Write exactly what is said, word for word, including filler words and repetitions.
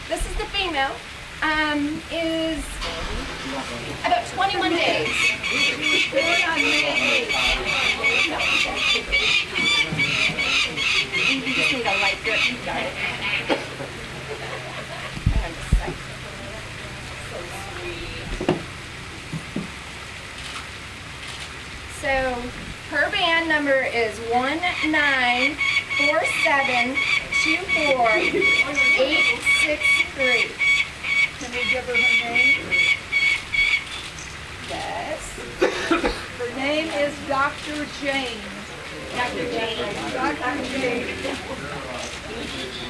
this is the female, um, is about twenty-one days. Born on May eighth. You just need a light grip. You got it. Hang on just a sec. So sweet. So her band number is one nine four seven two four eight six three. Can we give her her name? Yes. Her name is Doctor Jane. Doctor Jane. Doctor Jane.